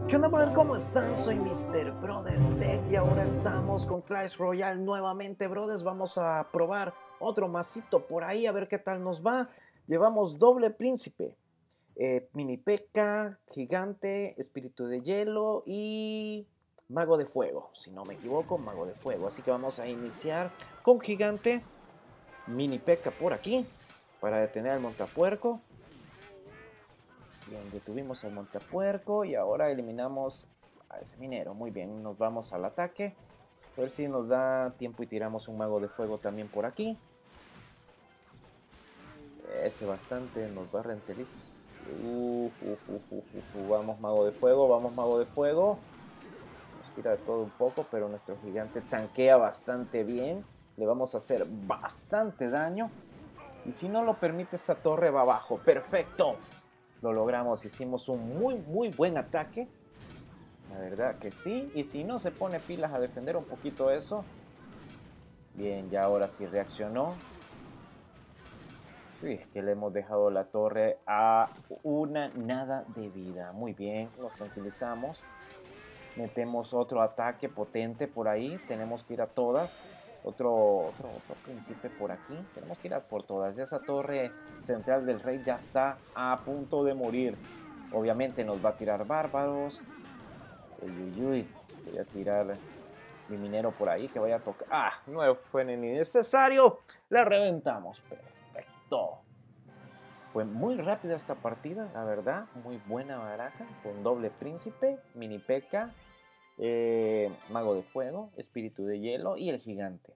¿Qué onda, brother? ¿Cómo están? Soy Mr. Brother Tech y ahora estamos con Clash Royale nuevamente, brothers. Vamos a probar otro masito por ahí a ver qué tal nos va. Llevamos doble príncipe, mini P.E.K.K.A, gigante, espíritu de hielo y mago de fuego. Si no me equivoco, mago de fuego. Así que vamos a iniciar con gigante, mini P.E.K.K.A por aquí para detener al montapuerco. Bien, detuvimos al montapuerco y ahora eliminamos a ese minero. Muy bien, nos vamos al ataque. A ver si nos da tiempo y tiramos un mago de fuego también por aquí. Ese bastante nos va a renterizar. Vamos mago de fuego, vamos mago de fuego. Nos tira de todo un poco, pero nuestro gigante tanquea bastante bien. Le vamos a hacer bastante daño. Y si no lo permite, esa torre va abajo. ¡Perfecto! Lo logramos, hicimos un muy buen ataque. La verdad que sí. Y si no se pone pilas a defender un poquito eso. Bien, ya ahora sí reaccionó. Uy, es que le hemos dejado la torre a una nada de vida. Muy bien, nos tranquilizamos. Metemos otro ataque potente por ahí. Tenemos que ir a todas. Otro príncipe por aquí. Tenemos que ir a por todas. Ya esa torre central del rey ya está a punto de morir. Obviamente nos va a tirar bárbaros. Uy. Voy a tirar mi minero por ahí que vaya a tocar. ¡Ah! No fue ni necesario. La reventamos. Perfecto. Fue muy rápida esta partida, la verdad. Muy buena baraja. Con doble príncipe, mini P.E.K.K.A, mago de fuego, espíritu de hielo y el gigante.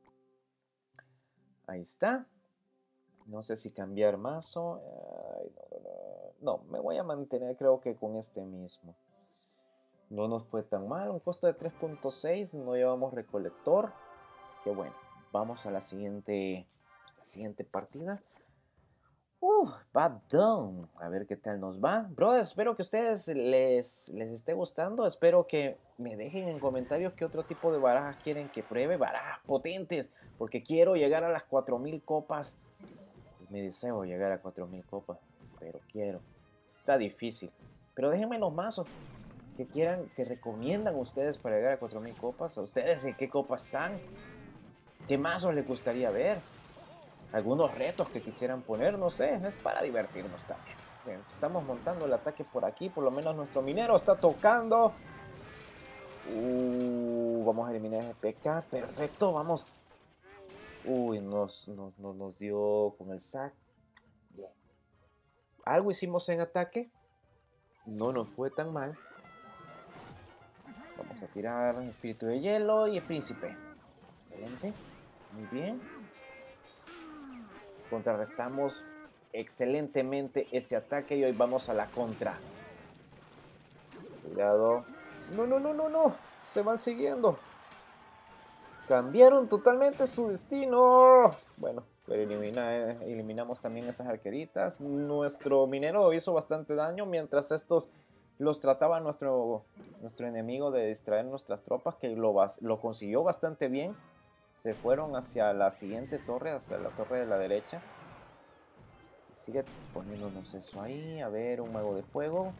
Ahí está. No sé si cambiar mazo. Ay, no, me voy a mantener creo que con este mismo. No nos fue tan mal, un costo de 3.6, no llevamos recolector. Así que bueno, vamos a la siguiente partida. Bad Dawn. A ver qué tal nos va. Bro, espero que a ustedes les esté gustando. Espero que me dejen en comentarios qué otro tipo de barajas quieren que pruebe. Barajas potentes, porque quiero llegar a las 4000 copas. Me deseo llegar a 4000 copas, pero quiero. Está difícil. Pero déjenme los mazos que quieran, que recomiendan ustedes para llegar a 4000 copas. ¿A ustedes en qué copas están? ¿Qué mazos les gustaría ver? Algunos retos que quisieran poner, no sé, es para divertirnos también. Bien, estamos montando el ataque por aquí, por lo menos nuestro minero está tocando. Vamos a eliminar ese PK, perfecto, vamos. Uy, nos dio con el sac. Bien. Algo hicimos en ataque, no nos fue tan mal. Vamos a tirar espíritu de hielo y el príncipe. Excelente, muy bien. Contrarrestamos excelentemente ese ataque y hoy vamos a la contra. Cuidado. No. Se van siguiendo. Cambiaron totalmente su destino. Bueno, pero eliminamos también esas arqueritas. Nuestro minero hizo bastante daño mientras estos los trataba nuestro enemigo de distraer nuestras tropas, que lo consiguió bastante bien. Se fueron hacia la siguiente torre, hacia la torre de la derecha. Sigue poniéndonos eso ahí. A ver, un mago de fuego.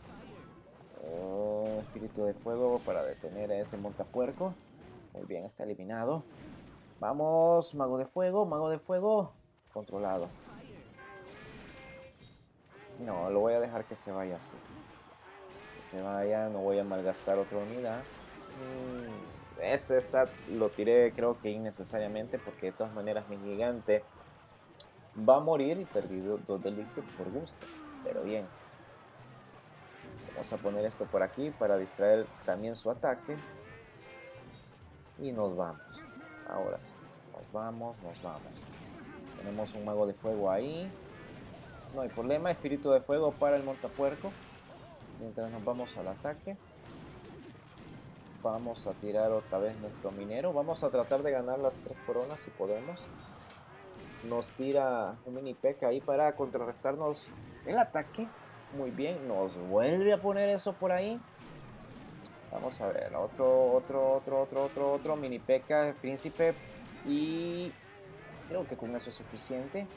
Espíritu de fuego para detener a ese montapuerco. Muy bien, está eliminado. Vamos, mago de fuego. Controlado. No, lo voy a dejar que se vaya así. Que se vaya, no voy a malgastar otra unidad. Esa lo tiré creo que innecesariamente, porque de todas maneras mi gigante va a morir y perdí 2 de elixir por gusto. Pero bien. Vamos a poner esto por aquí para distraer también su ataque. Y nos vamos. Ahora sí. Nos vamos. Tenemos un mago de fuego ahí. No hay problema. Espíritu de fuego para el montapuerco. Mientras nos vamos al ataque. Vamos a tirar otra vez nuestro minero. Vamos a tratar de ganar las 3 coronas si podemos. Nos tira un mini P.E.K.K.A ahí para contrarrestarnos el ataque. Muy bien. Nos vuelve a poner eso por ahí. Vamos a ver, otro mini P.E.K.K.A, el príncipe. Y creo que con eso es suficiente.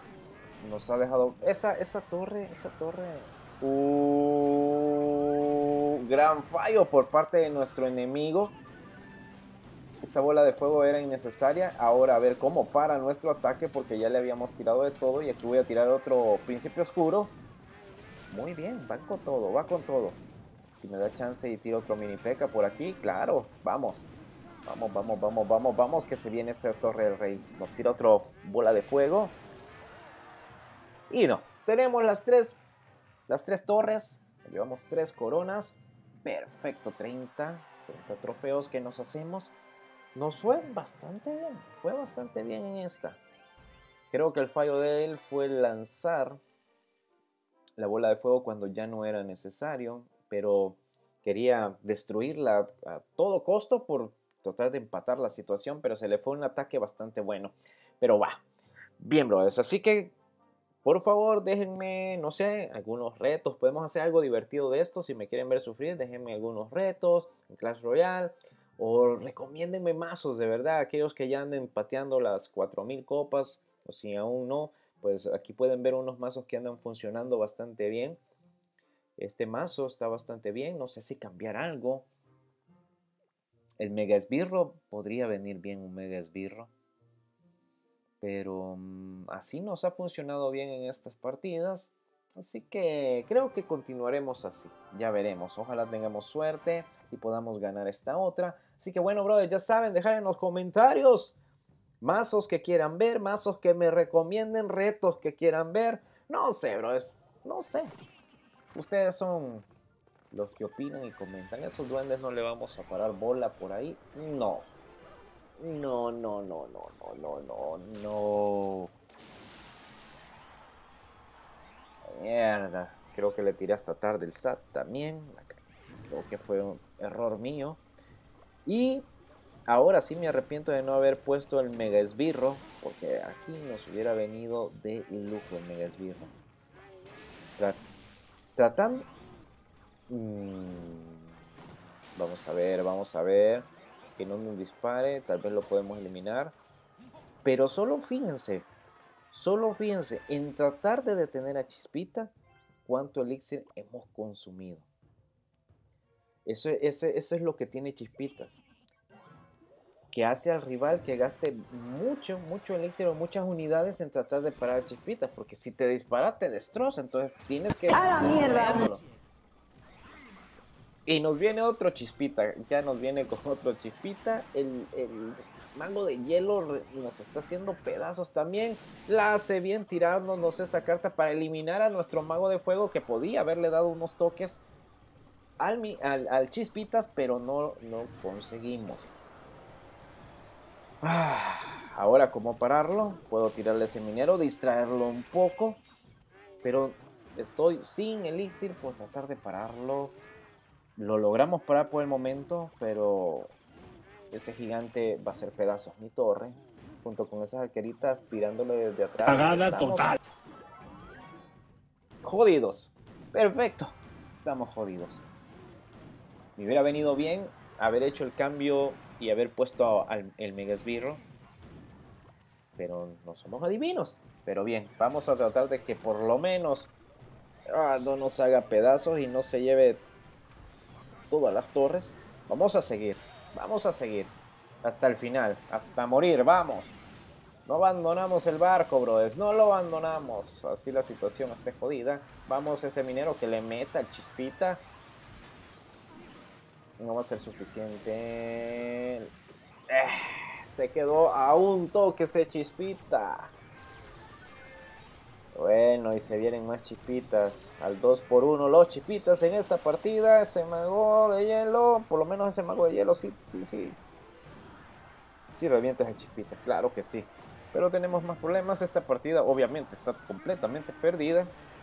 Nos ha dejado esa torre. un gran fallo por parte de nuestro enemigo. Esa bola de fuego era innecesaria. Ahora a ver cómo para nuestro ataque, porque ya le habíamos tirado de todo. Y aquí voy a tirar otro príncipe oscuro. Muy bien, va con todo, va con todo. Si me da chance y tiro otro mini P.E.K.K.A por aquí, claro, vamos. Vamos, vamos, vamos, vamos, vamos, que se viene esa torre del rey. Nos tira otra bola de fuego. Y no, tenemos las tres torres. Llevamos 3 coronas. Perfecto, 30 trofeos que nos hacemos. Nos fue bastante bien en esta. Creo que el fallo de él fue lanzar la bola de fuego cuando ya no era necesario, pero quería destruirla a todo costo por tratar de empatar la situación, pero se le fue un ataque bastante bueno. Pero va, bien, brothers, así que por favor déjenme, no sé, algunos retos, podemos hacer algo divertido de esto, si me quieren ver sufrir, déjenme algunos retos en Clash Royale, o recomiéndenme mazos, de verdad, aquellos que ya anden pateando las 4000 copas, o si aún no, pues aquí pueden ver unos mazos que andan funcionando bastante bien. Este mazo está bastante bien, no sé si cambiar algo. El Mega Esbirro, podría venir bien un Mega Esbirro. Pero así nos ha funcionado bien en estas partidas. Así que creo que continuaremos así. Ya veremos. Ojalá tengamos suerte y podamos ganar esta otra. Así que bueno, brothers, ya saben, dejar en los comentarios mazos que quieran ver, mazos que me recomienden, retos que quieran ver. No sé, brothers, no sé. Ustedes son los que opinan y comentan. Esos duendes no le vamos a parar bola por ahí. No. No, no, no, no, no, no, no, no. Mierda. Creo que le tiré hasta tarde el SAT también. Creo que fue un error mío. Y ahora sí me arrepiento de no haber puesto el Mega Esbirro, porque aquí nos hubiera venido de lujo el Mega Esbirro. Tratando... vamos a ver. Que no nos dispare, tal vez lo podemos eliminar. Pero solo fíjense en tratar de detener a Chispita, cuánto elixir hemos consumido. Eso es lo que tiene Chispitas, que hace al rival que gaste mucho elixir o muchas unidades en tratar de parar a Chispitas, porque si te dispara te destroza, entonces tienes que... ¡A la mierda! Y nos viene otro Chispita, ya nos viene con otro Chispita, el mago de hielo nos está haciendo pedazos también, la hace bien tirándonos esa carta para eliminar a nuestro mago de fuego, que podía haberle dado unos toques al Chispitas, pero no conseguimos. Ahora, ¿cómo pararlo? Puedo tirarle ese minero, distraerlo un poco, pero estoy sin elixir por tratar de pararlo. Lo logramos parar por el momento, pero ese gigante va a hacer pedazos mi torre, junto con esas arqueritas tirándole desde atrás. Cagada total. Jodidos. Perfecto. Estamos jodidos. Me hubiera venido bien haber hecho el cambio y haber puesto el Mega Esbirro, pero no somos adivinos. Pero bien, vamos a tratar de que por lo menos no nos haga pedazos y no se lleve todas las torres. Vamos a seguir hasta el final, hasta morir, vamos. No abandonamos el barco, brothers, no lo abandonamos. Así la situación esté jodida. Vamos, ese minero que le meta el Chispita. No va a ser suficiente. Se quedó a un toque ese Chispita. Bueno, y se vienen más Chispitas. Al 2-1 los Chispitas en esta partida. Ese mago de hielo, por lo menos ese mago de hielo, sí. Sí revienta ese Chispita, claro que sí. Pero tenemos más problemas. Esta partida obviamente está completamente perdida.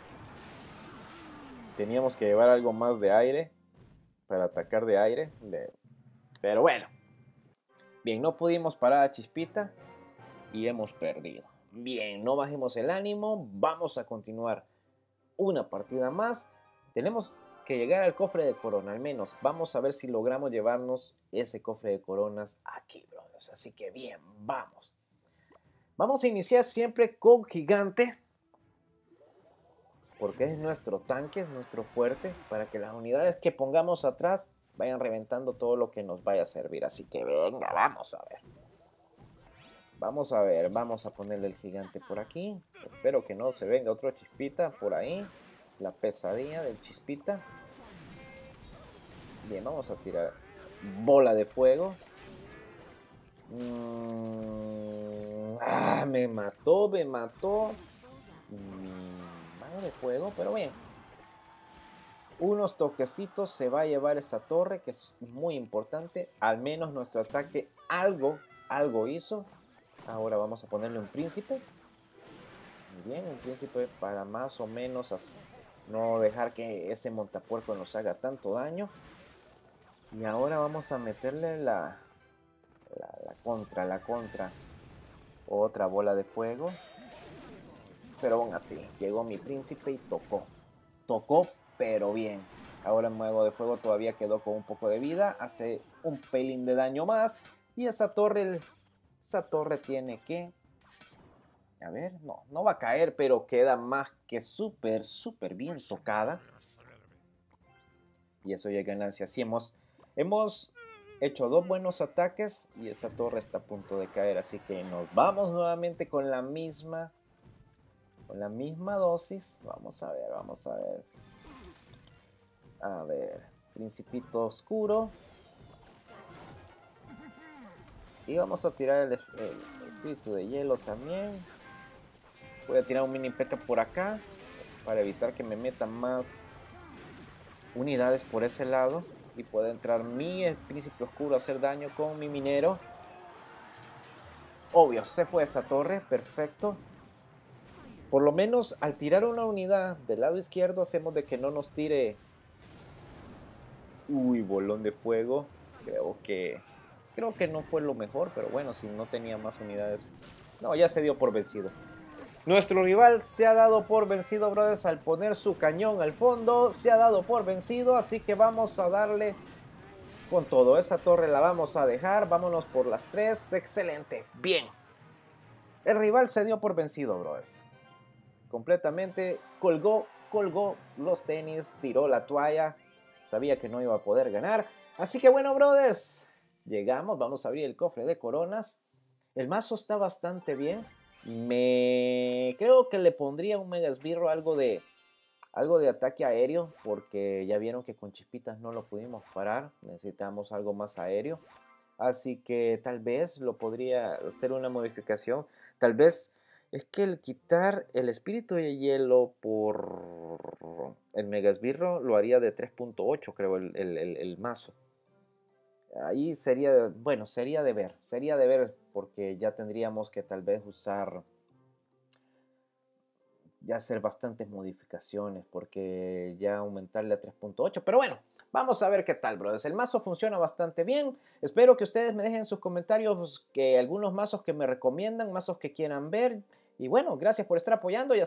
Teníamos que llevar algo más de aire para atacar de aire. Pero bueno. Bien, no pudimos parar a Chispita y hemos perdido. Bien, no bajemos el ánimo. Vamos a continuar una partida más. Tenemos que llegar al cofre de corona, al menos. Vamos a ver si logramos llevarnos ese cofre de coronas aquí, brothers. Así que bien, vamos. Vamos a iniciar siempre con gigante. porque es nuestro tanque, es nuestro fuerte, para que las unidades que pongamos atrás vayan reventando todo lo que nos vaya a servir. Así que venga, vamos a ver. Vamos a ver, vamos a ponerle el gigante por aquí. Espero que no se venga otro chispita por ahí. La pesadilla del chispita. Bien, vamos a tirar bola de fuego. Me mató, me mató. Mago de fuego, pero bien. Unos toquecitos se va a llevar esa torre, que es muy importante. Al menos nuestro ataque algo hizo. Ahora vamos a ponerle un príncipe. Muy bien, un príncipe para más o menos no dejar que ese montapuerco nos haga tanto daño. Y ahora vamos a meterle la contra. Otra bola de fuego. Pero aún así, llegó mi príncipe y tocó, pero bien. Ahora el mago de fuego todavía quedó con un poco de vida, hace un pelín de daño más. Y esa torre tiene que... A ver, no va a caer, pero queda más que súper bien tocada. Y eso ya es ganancia. Sí, hemos hecho 2 buenos ataques y esa torre está a punto de caer. Así que nos vamos nuevamente con la misma dosis. Vamos a ver. A ver, Principito Oscuro. Y vamos a tirar el espíritu de hielo también. Voy a tirar un mini P.E.K.K.A por acá para evitar que me metan más unidades por ese lado y pueda entrar mi príncipe oscuro a hacer daño con mi minero. Obvio, se fue esa torre, perfecto. Por lo menos al tirar una unidad del lado izquierdo hacemos de que no nos tire... Uy, bolón de fuego. Creo que no fue lo mejor, pero bueno, si no tenía más unidades... No, ya se dio por vencido. Nuestro rival se ha dado por vencido, brothers, al poner su cañón al fondo. Se ha dado por vencido, así que vamos a darle con todo. Esa torre la vamos a dejar. Vámonos por las 3. Excelente. Bien. El rival se dio por vencido, brothers. Completamente colgó los tenis, tiró la toalla. Sabía que no iba a poder ganar. Así que bueno, brothers, llegamos. Vamos a abrir el cofre de coronas. El mazo está bastante bien. Creo que le pondría un mega esbirro algo de ataque aéreo, porque ya vieron que con chispitas no lo pudimos parar. Necesitamos algo más aéreo. Así que tal vez lo podría hacer una modificación. Tal vez es que el quitar el espíritu de hielo por el mega esbirro lo haría de 3.8, creo, el mazo. Ahí sería, bueno, sería de ver, porque ya tendríamos que tal vez hacer bastantes modificaciones, porque ya aumentarle a 3.8, pero bueno, vamos a ver qué tal, brothers. El mazo funciona bastante bien. Espero que ustedes me dejen en sus comentarios algunos mazos que me recomiendan, mazos que quieran ver. Y bueno, gracias por estar apoyando.